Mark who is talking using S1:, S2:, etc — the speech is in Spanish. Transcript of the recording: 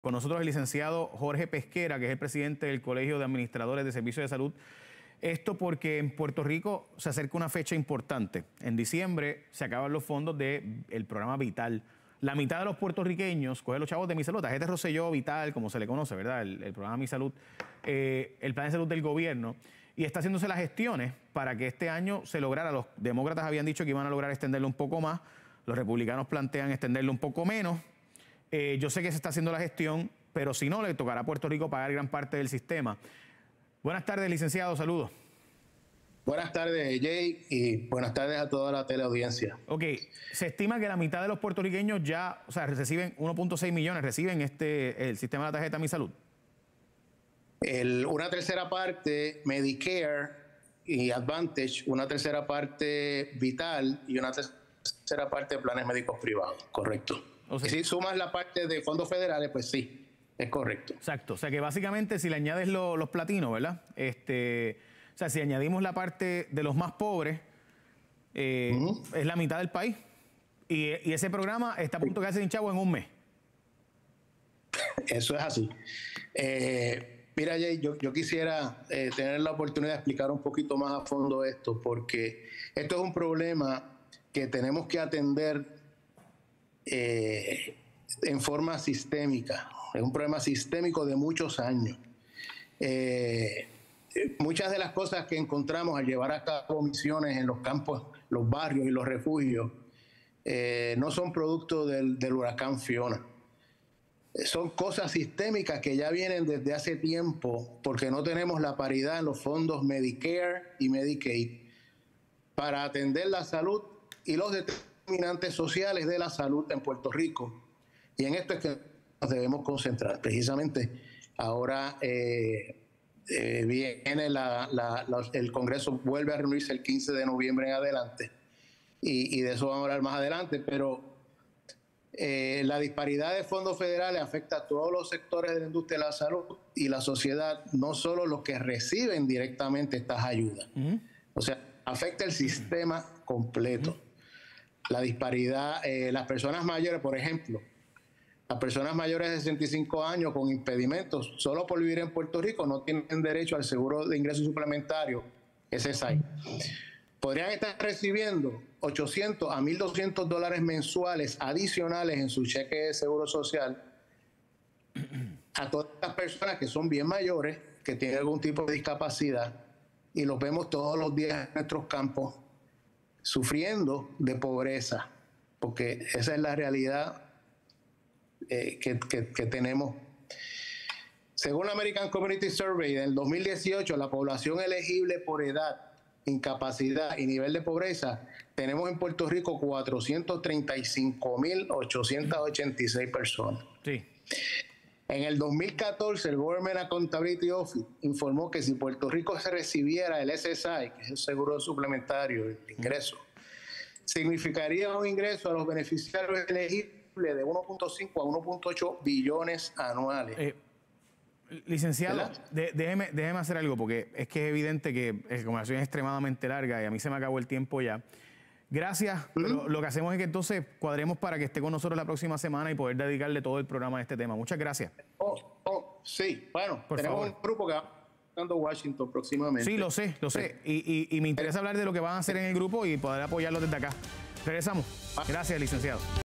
S1: Con nosotros el licenciado Jorge Pesquera, que es el presidente del Colegio de Administradores de Servicios de Salud. Esto porque en Puerto Rico se acerca una fecha importante. En diciembre se acaban los fondos del programa Vital. La mitad de los puertorriqueños coge los chavos de Mi Salud, tarjeta Rosselló, Vital, como se le conoce, ¿verdad? El programa Mi Salud, el plan de salud del gobierno. Y está haciéndose las gestiones para que este año se lograra. Los demócratas habían dicho que iban a lograr extenderlo un poco más. Los republicanos plantean extenderlo un poco menos. Yo sé que se está haciendo la gestión, pero si no, le tocará a Puerto Rico pagar gran parte del sistema. Buenas tardes, licenciado, saludos.
S2: Buenas tardes, Jay, y buenas tardes a toda la teleaudiencia.
S1: Ok, se estima que la mitad de los puertorriqueños ya, o sea, reciben 1.6 millones, reciben el sistema de la tarjeta Mi Salud.
S2: Una tercera parte Medicare y Advantage, una tercera parte Vital y una tercera parte de planes médicos privados, correcto. O sea, y si sumas la parte de fondos federales, pues sí, es correcto.
S1: Exacto, o sea que básicamente si le añades los platinos, ¿verdad? O sea, si añadimos la parte de los más pobres, es la mitad del país. Y ese programa está a punto de quedarse sin chavo en un mes.
S2: Eso es así. Mira, Jay, yo quisiera tener la oportunidad de explicar un poquito más a fondo esto, porque esto es un problema que tenemos que atender en forma sistémica. Es un problema sistémico de muchos años. Muchas de las cosas que encontramos al llevar a cabo misiones en los campos, los barrios y los refugios no son producto del huracán Fiona. Son cosas sistémicas que ya vienen desde hace tiempo, porque no tenemos la paridad en los fondos Medicare y Medicaid para atender la salud y los determinantes sociales de la salud en Puerto Rico. Y en esto es que nos debemos concentrar. Precisamente ahora viene el Congreso, vuelve a reunirse el 15 de noviembre en adelante, y de eso vamos a hablar más adelante, pero la disparidad de fondos federales afecta a todos los sectores de la industria de la salud y la sociedad, no solo los que reciben directamente estas ayudas. O sea, afecta el sistema completo. La disparidad, las personas mayores, por ejemplo, las personas mayores de 65 años con impedimentos, solo por vivir en Puerto Rico, no tienen derecho al seguro de ingreso suplementario, SSI. Podrían estar recibiendo $800 a $1,200 mensuales adicionales en su cheque de seguro social a todas las personas que son bien mayores, que tienen algún tipo de discapacidad, y los vemos todos los días en nuestros campos sufriendo de pobreza, porque esa es la realidad que tenemos. Según la American Community Survey del 2018, la población elegible por edad, incapacidad y nivel de pobreza, tenemos en Puerto Rico 435.886 personas. Sí. En el 2014, el Government Accountability Office informó que si Puerto Rico se recibiera el SSI, que es el seguro suplementario, el ingreso, significaría un ingreso a los beneficiarios elegibles de 1.5 a 1.8 billones anuales.
S1: Licenciado, déjeme hacer algo, porque es que es evidente que la conversación es extremadamente larga y a mí se me acabó el tiempo ya. Gracias, pero lo que hacemos es que entonces cuadremos para que esté con nosotros la próxima semana y poder dedicarle todo el programa a este tema. Muchas gracias.
S2: Sí, bueno, tenemos un grupo que va a Washington próximamente.
S1: Sí, lo sé. Y me interesa hablar de lo que van a hacer en el grupo y poder apoyarlo desde acá. Regresamos. Gracias, licenciado.